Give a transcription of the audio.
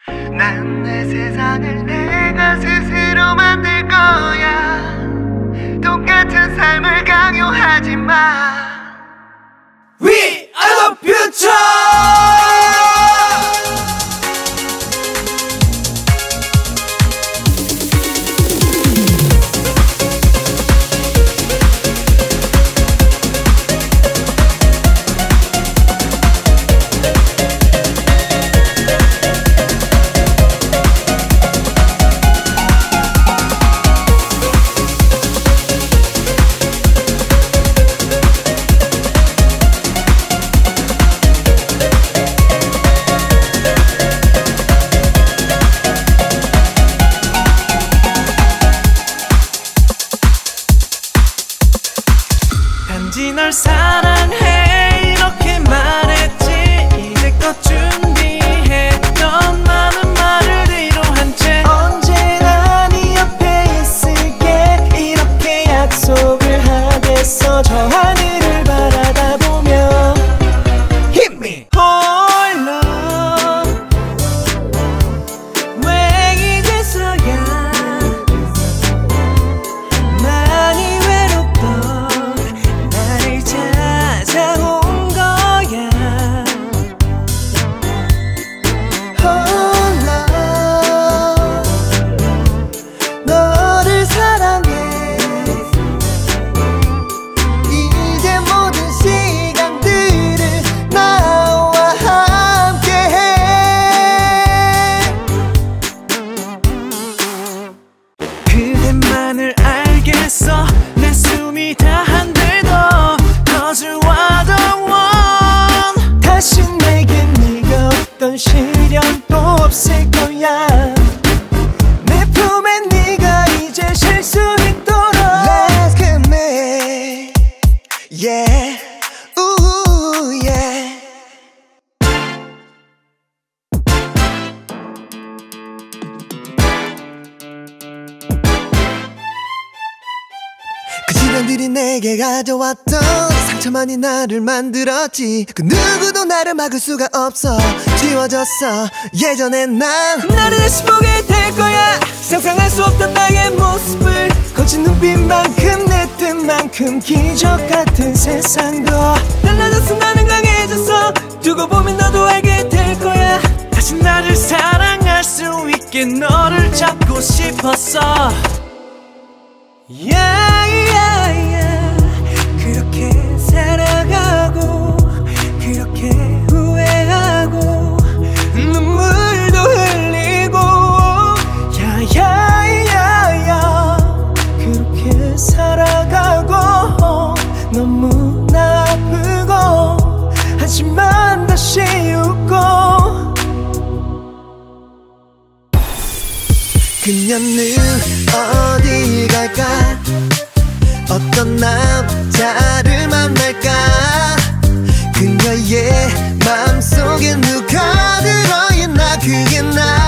난 내 세상을 내가 스스로 만들 거야. 똑같은 삶을 강요하지 마. We are the future. 널 사랑해 이렇게 말했지. 이제껏 준비했던 많은 말을 뒤로한 채 언제나 네 옆에 있을게 이렇게 약속을 하겠어. 저 하늘을 바라다 보며 Hit me 홀로 왜 이제서야 많이 외롭던 찾아온 거야. 홀로 너를 사랑해. 이제 모든 시간들을 나와 함께해. 그대만을 알겠어. 내 숨이 다한들 더 거주와도 원. 다시 내겐 네가 없던 시련도 없을 거야. 내 품에 네가 이제 쉴 수 있도록 Let's commit Yeah Ooh yeah. 그 시간들이 내게 가져왔던 상처만이 나를 만들었지. 그 누구도 나를 막을 수가 없어. 지워졌어 예전엔 난 나를 다시 보게 될 거야. 상상할 수 없던 나의 모습을 거친 눈빛만큼 내 뜻만큼 기적 같은 세상도 달라졌어. 나는 강해졌어. 두고 보면 너도 알게 될 거야. 다시 나를 사랑할 수 있게 너를 잡고 싶었어. Yeah, yeah, yeah. 그렇게 살아가고 그렇게 후회하고 눈물도 흘리고 야야야야. 그렇게 살아가고 너무나 아프고 하지만 다시 웃고. 그녀는 어디 갈까? 어떤 남자를 만날까? 그녀의 맘속에 누가 들어있나? 그게 나